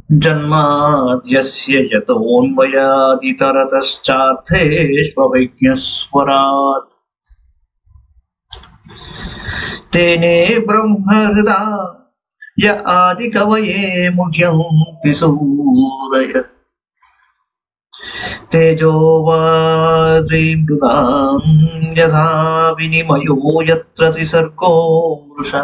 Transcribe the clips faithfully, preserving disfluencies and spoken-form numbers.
జన్మాద్యస్య యతోన్మయాదితరతశ్చార్థేష్వవిజ్ఞస్వరాట్ తేనే బ్రహ్మహృదా య ఆది కవయే ముహ్యంతి సూరయః తేజో వారిమృదాం యథా వినిమయో యత్ర త్రిసర్గో మృషా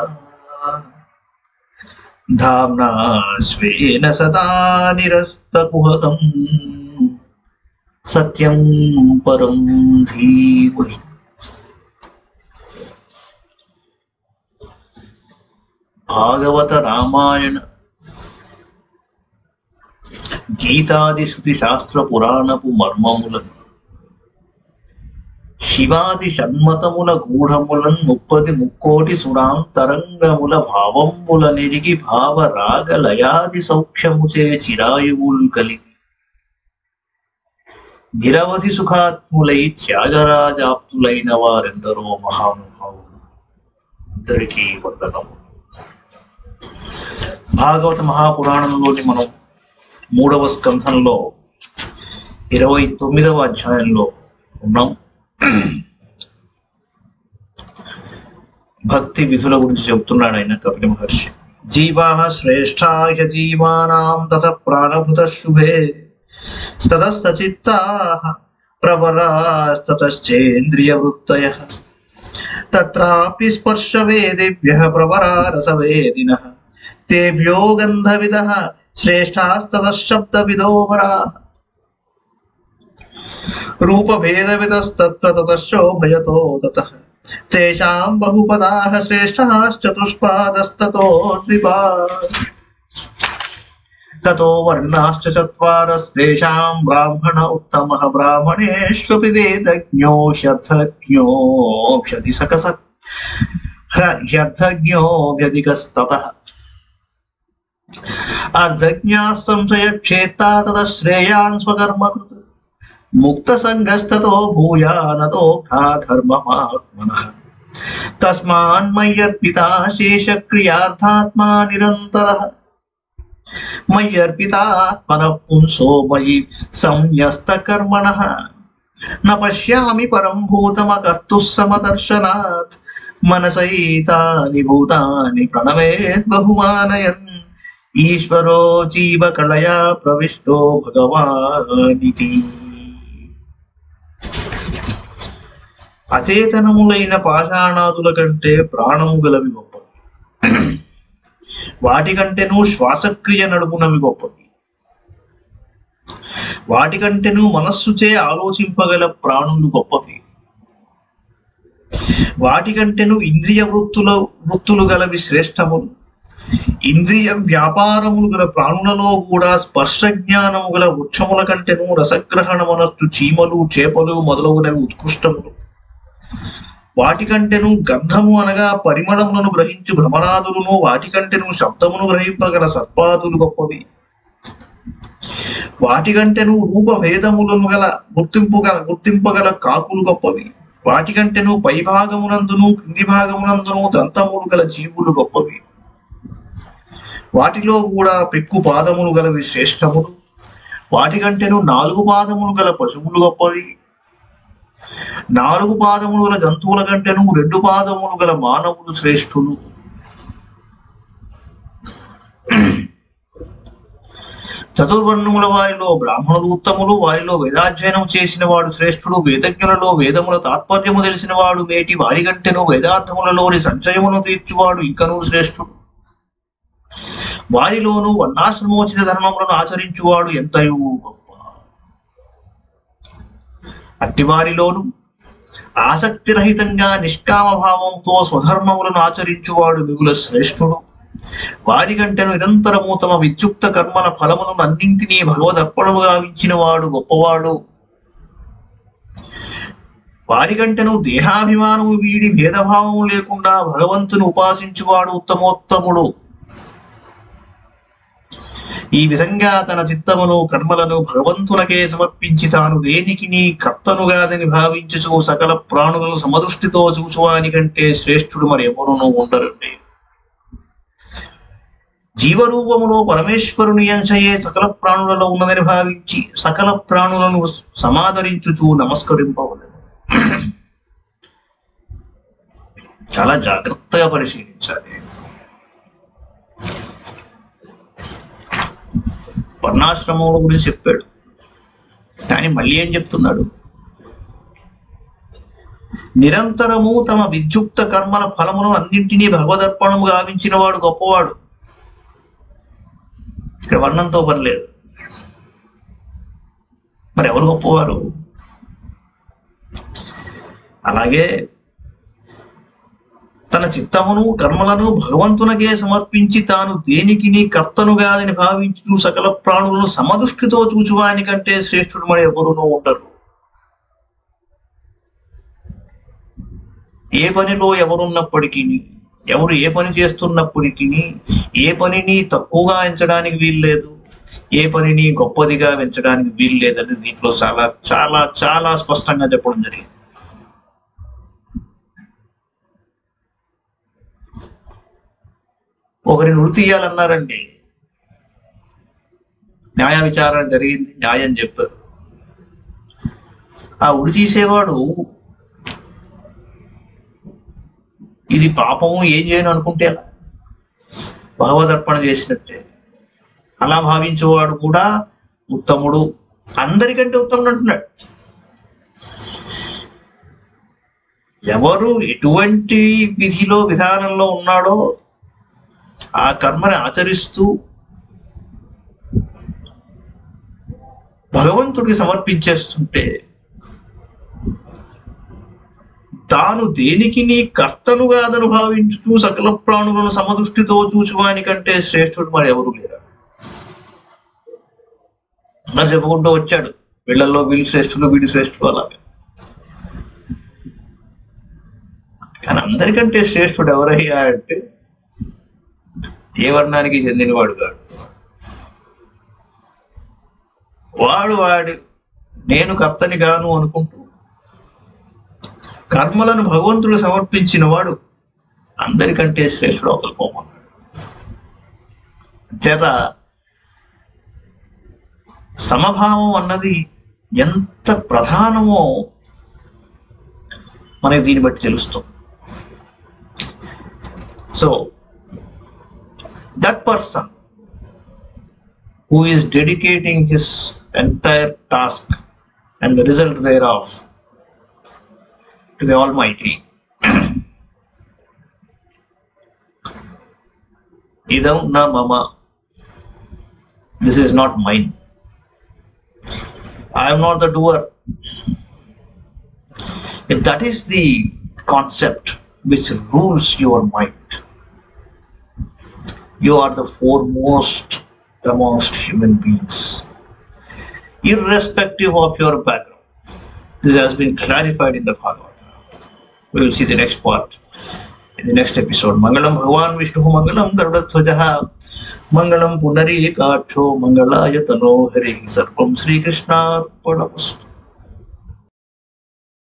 ధామ్నా స్వేన సదా నిరస్తకుహకం సత్యం పరం ధీమహి. భాగవత రామాయణ గీతాది శృతి శాస్త్ర పురాణపు మర్మములను శివాది షణ్మతముల గూఢములన్ ముప్పది ముక్కోటి సురాంతరంగముల భావంబుల నెరిగి భావ రాగ లయాది సౌఖ్యముచే చిరాయువుల్ కలిగి నిరవధి సుఖాత్ములై త్యాగరాజాప్తులైన వారెందరో మహానుభావులు. అందరికీ వందనము. భాగవత మహాపురాణంలోని మనం మూడవ స్కంధంలో ఇరవై తొమ్మిదవ అధ్యాయంలో ఉన్నాం. భక్తి విధుల గురించి చెబుతున్నాడు ఆయన కపిల మహర్షి. జీవా శ్రేష్ఠాయ జీవానాం తత ప్రాణభృత శుభే తతశ్చిత్తాః ప్రవరాస్తతశ్చేంద్రియ వృత్తయః తత్రాపి స్పర్శ వేదిభ్యః ప్రవరా రసవేదినః తేభ్యో గంధవిదః శ్రేష్ఠాస్తతశ్శబ్దవిదో వరాః రూపభేదవిదస్తత్ర తతశ్శోభయతో తతః తేషాం బహుపదాః శ్రేష్ఠాశ్చతుష్పాదస్తతో ద్విపాదః తతో వర్ణాశ్చ చత్వారస్తేషాం బ్రాహ్మణ ఉత్తమః బ్రాహ్మణేష్వపి వేదజ్ఞో హ్యర్థజ్ఞోऽభ్యధి సకస హ్యర్థజ్ఞోऽభ్యధికస్తతః అర్ధజ్ఞాః సంశయక్షేత్తా తతః శ్రేయాన్ స్వకర్మకృత్ ముక్త సంగస్తతో భూయానదోఖా ధర్మమాత్మనః తస్మాన్మయ్యర్పితా శేషక్రియార్థాత్మా నిరంతరః మయ్యర్పితాత్మనః పుంసో మయి సంన్యస్తకర్మణః న పశ్యామి పరం భూతమకర్తుః సమదర్శనాత్ మనసైతాని భూతాని ప్రణవేత్ బహుమానయన్ ఈశ్వరో జీవకళయా ప్రవిష్టో భగవానితి. అచేతనములైన పాషాణాదుల కంటే ప్రాణము గలవి గొప్పవి, వాటికంటేను శ్వాసక్రియ నడుపునవి గొప్పవి, వాటికంటేను మనస్సుచే ఆలోచింపగల ప్రాణులు గొప్పవి, వాటికంటేను ఇంద్రియ వృత్తుల వృత్తులు గలవి శ్రేష్టములు. ఇంద్రియ వ్యాపారములు గల ప్రాణులలో కూడా స్పర్శ జ్ఞానము గల వృక్షముల కంటేను రసగ్రహణమనర్చు చీమలు చేపలు మొదలగునవి ఉత్కృష్టములు. వాటికంటేను గంధము అనగా పరిమళములను గ్రహించు భ్రమరాదులను, వాటికంటేను శబ్దమును గ్రహింపగల సర్పాదులు గొప్పవి, వాటికంటేను రూపభేదములను గల గుర్తింపుగల గుర్తింపగల కాకులు గొప్పవి, వాటికంటేను పైభాగమునందును క్రింది భాగమునందును దంతములు గల జీవులు గొప్పవి, వాటిలో కూడా పెక్కు పాదములు గలవి శ్రేష్టములు, వాటికంటేను నాలుగు పాదములు గల పశువులు గొప్పవి, నాలుగు పాదములు గల జంతువుల కంటేను రెండు పాదములు గల మానవులు శ్రేష్ఠులు. చతుర్వర్ణముల వారిలో బ్రాహ్మణులు ఉత్తములు, వారిలో వేదాధ్యయనం చేసిన వాడు శ్రేష్ఠుడు, వేదజ్ఞులలో వేదముల తాత్పర్యము తెలిసిన వాడు మేటి, వారి కంటేను వేదార్థములలోని సంశయమును తీర్చువాడు ఇంకనూ శ్రేష్ఠుడు, వారిలోనూ వర్ణాశ్రమోచిత ధర్మములను ఆచరించువాడు ఎంతయూ గొప్ప. అట్టివారిలోను ఆసక్తిరహితంగా నిష్కామ భావంతో స్వధర్మములను ఆచరించువాడు మిగుల శ్రేష్ఠుడు, వారికంటేను నిరంతరము తమ విద్యుక్త కర్మల ఫలములను అన్నింటినీ భగవదర్పణముగా వించిన వాడు గొప్పవాడు, వారికంటేను దేహాభిమానము వీడి భేదభావము లేకుండా భగవంతుని ఉపాసించువాడు ఉత్తమోత్తముడు. ఈ విధంగా తన చిత్తమును కర్మలను భగవంతునకే సమర్పించి తాను దేనికి నీ కర్తనుగాదని భావించుచు సకల ప్రాణులను సమదృష్టితో చూచువాని కంటే శ్రేష్ఠుడు మరి ఎవరునూ ఉండరండి. జీవరూపములో పరమేశ్వరుని అంశయే సకల ప్రాణులలో ఉన్నదని భావించి సకల ప్రాణులను సమాదరించుచూ నమస్కరింపవలెను. చాలా జాగ్రత్తగా పరిశీలించాలి. వర్ణాశ్రమముల గురించి చెప్పాడు, కానీ మళ్ళీ ఏం చెప్తున్నాడు? నిరంతరము తమ విద్యుక్త కర్మల ఫలమును అన్నింటినీ భగవదర్పణము గావించిన వాడు గొప్పవాడు. ఇక్కడ వర్ణంతో పని లేదు. మరి ఎవరు గొప్పవారు? అలాగే తన చిత్తమును కర్మలను భగవంతునకే సమర్పించి తాను దేనికిని కర్తను కాదని భావించు సకల ప్రాణులను సమదృష్టితో చూచువాని కంటే శ్రేష్ఠుడు మరి ఎవరునూ ఉండరు. ఏ పనిలో ఎవరున్నప్పటికీ, ఎవరు ఏ పని చేస్తున్నప్పటికీ ఏ పనిని తక్కువగా ఎంచడానికి వీల్లేదు, ఏ పనిని గొప్పదిగా పెంచడానికి వీల్లేదని దీంట్లో చాలా చాలా చాలా స్పష్టంగా చెప్పడం జరిగింది. ఒకరిని ఉరి తీయాలన్నారండి, న్యాయ విచారణ జరిగింది, న్యాయం చెప్పారు. ఆ ఉరి తీసేవాడు ఇది పాపము ఏం చేయను అనుకుంటే భగవదర్పణ చేసినట్టే. అలా భావించేవాడు కూడా ఉత్తముడు, అందరికంటే ఉత్తముడు అంటున్నాడు. ఎవరు ఎటువంటి విధిలో విధానంలో ఉన్నాడో ఆ కర్మని ఆచరిస్తూ భగవంతుడికి సమర్పించేస్తుంటే తాను దేనికి నీ కర్తను కాదని భావించుతూ సకల ప్రాణులను సమదృష్టితో చూచువాని కంటే శ్రేష్ఠుడు మరి ఎవరు లేరు. అందరు చెప్పుకుంటూ వచ్చాడు, వీళ్ళల్లో వీళ్ళు శ్రేష్ఠులు, వీడి శ్రేష్ఠులు అలాగే. కానీ అందరికంటే శ్రేష్ఠుడు ఎవరయ్యా అంటే ఏ వర్ణానికి చెందినవాడు కాడు. వాడు వాడు నేను కర్తని గాను అనుకుంటూ కర్మలను భగవంతుడు సమర్పించిన వాడు అందరికంటే శ్రేష్ఠుడు అవతల పోమన్నాడు. చేత సమభావం అన్నది ఎంత ప్రధానమో మనకి దీన్ని బట్టి తెలుస్తుంది. So that person who is dedicating his entire task and the result thereof to the Almighty, idam na mama, this is not mine, I am not the doer. If that is the concept which rules your mind, you are the foremost amongst human beings, irrespective of your background. This has been clarified in the Bhagavatham. We will see the next part in the next episode. Mangalam Bhagavan Vishnu, Mangalam Garudathwajaha, Mangalam Pundarikaksho, Mangalayatano Harihi, Sarvam Sri Krishna Arpanamastu.